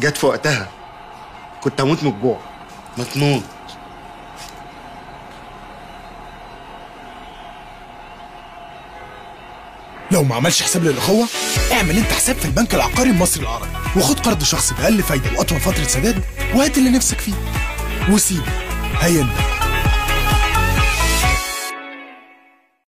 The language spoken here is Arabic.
جت في وقتها، كنت هموت من الجوع. ما تموت. لو ما عملش حساب للأخوة، اعمل انت حساب في البنك العقاري المصري العربي، وخد قرض شخصي بأقل فايدة وأطول فترة سداد، وهات اللي نفسك فيه، وسيبه هينبع.